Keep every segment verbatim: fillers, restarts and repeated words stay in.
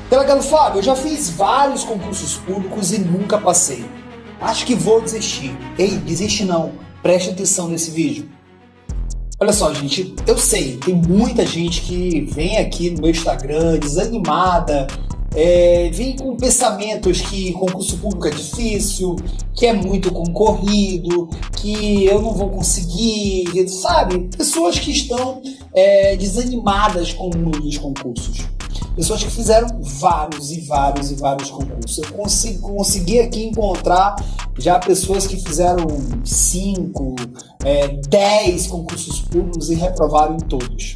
Delegado Fábio, eu já fiz vários concursos públicos e nunca passei. Acho que vou desistir. Ei, desiste não. Preste atenção nesse vídeo. Olha só, gente, eu sei, tem muita gente que vem aqui no meu Instagram desanimada, é, vem com pensamentos que concurso público é difícil, que é muito concorrido, que eu não vou conseguir, sabe? Pessoas que estão é, desanimadas com o mundo dos concursos. Pessoas que fizeram vários e vários e vários concursos. Eu consegui, consegui aqui encontrar já pessoas que fizeram cinco, é, dez concursos públicos e reprovaram em todos.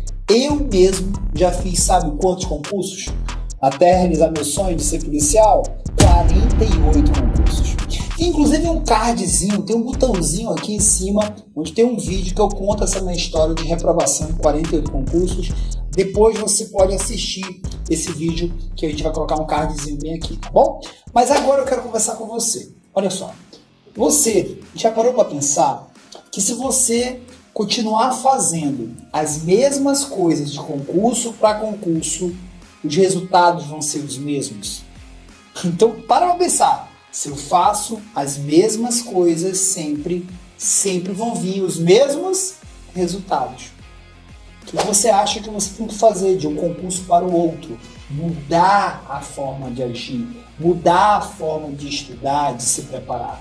Eu mesmo já fiz, sabe quantos concursos? Até realizar meu sonho de ser policial, quarenta e oito concursos. Tem inclusive um cardzinho, tem um botãozinho aqui em cima, onde tem um vídeo que eu conto essa minha história de reprovação em quarenta e oito concursos. Depois você pode assistir esse vídeo, que a gente vai colocar um cardzinho bem aqui, tá bom? Mas agora eu quero conversar com você. Olha só, você já parou para pensar que se você continuar fazendo as mesmas coisas de concurso para concurso, os resultados vão ser os mesmos? Então, para pra pensar. Se eu faço as mesmas coisas sempre, sempre vão vir os mesmos resultados. O que você acha que você tem que fazer de um concurso para o outro? Mudar a forma de agir, mudar a forma de estudar, de se preparar.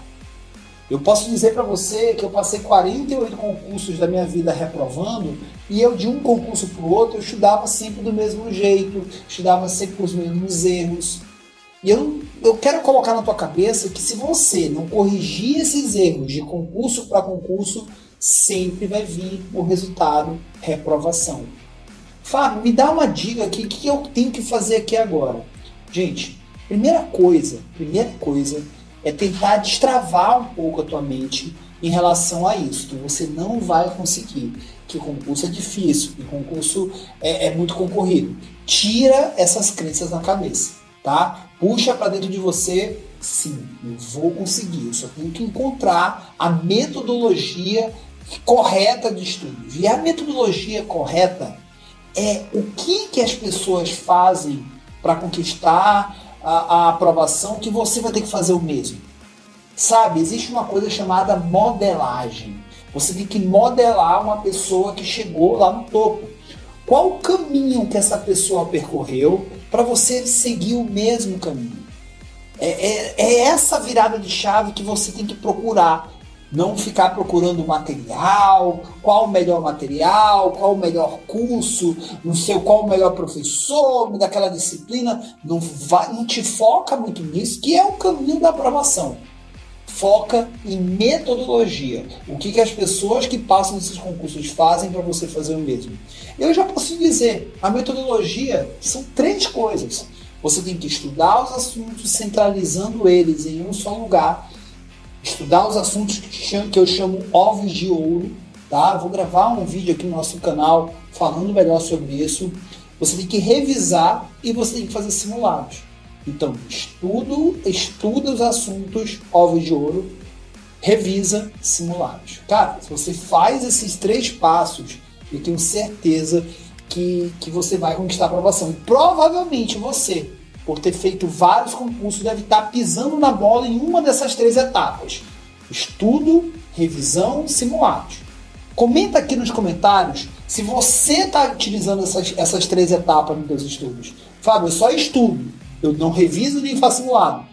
Eu posso dizer para você que eu passei quarenta e oito concursos da minha vida reprovando, e eu de um concurso para o outro eu estudava sempre do mesmo jeito, estudava sempre com os mesmos erros. E eu, eu quero colocar na tua cabeça que se você não corrigir esses erros de concurso para concurso, sempre vai vir o resultado reprovação. Fábio, me dá uma dica aqui, o que eu tenho que fazer aqui agora? Gente, primeira coisa, primeira coisa é tentar destravar um pouco a tua mente em relação a isso, que você não vai conseguir, que concurso é difícil, que concurso é, é muito concorrido. Tira essas crenças na cabeça, tá? Puxa para dentro de você, sim, eu vou conseguir, eu só tenho que encontrar a metodologia correta de estudos. E a metodologia correta é o que, que as pessoas fazem para conquistar a, a aprovação, que você vai ter que fazer o mesmo. Sabe, existe uma coisa chamada modelagem. Você tem que modelar uma pessoa que chegou lá no topo. Qual o caminho que essa pessoa percorreu para você seguir o mesmo caminho? É, é, é essa virada de chave que você tem que procurar. Não ficar procurando material, qual o melhor material, qual o melhor curso, não sei qual o melhor professor daquela disciplina. Não, vai, não te foca muito nisso, que é o caminho da aprovação. Foca em metodologia. O que, que as pessoas que passam nesses concursos fazem para você fazer o mesmo. Eu já posso dizer, a metodologia são três coisas. Você tem que estudar os assuntos centralizando eles em um só lugar. Estudar os assuntos que eu chamo ovos de ouro, tá? Vou gravar um vídeo aqui no nosso canal falando melhor sobre isso. Você tem que revisar e você tem que fazer simulados. Então, estudo, estuda os assuntos ovos de ouro, revisa simulados. Cara, se você faz esses três passos, eu tenho certeza que, que você vai conquistar a aprovação. E provavelmente você, por ter feito vários concursos, deve estar pisando na bola em uma dessas três etapas. Estudo, revisão, simulados. Comenta aqui nos comentários se você está utilizando essas, essas três etapas nos seus estudos. Fábio, eu só estudo, eu não reviso nem faço simulado.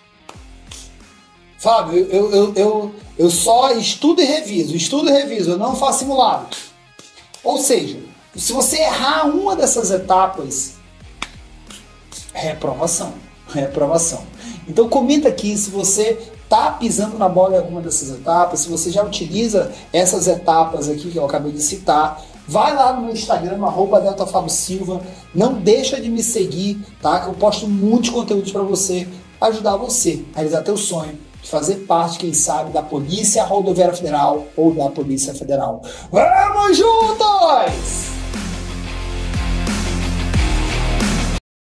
Fábio, eu, eu, eu, eu, eu só estudo e reviso, estudo e reviso, eu não faço simulado. Ou seja, se você errar uma dessas etapas, reprovação, reprovação. Então comenta aqui se você está pisando na bola em alguma dessas etapas, se você já utiliza essas etapas aqui que eu acabei de citar. Vai lá no meu Instagram, arroba Delta Fábio Silva, não deixa de me seguir, tá? Que eu posto muitos conteúdos para você, ajudar você a realizar teu sonho de fazer parte, quem sabe, da Polícia Rodoviária Federal ou da Polícia Federal. Vamos juntos!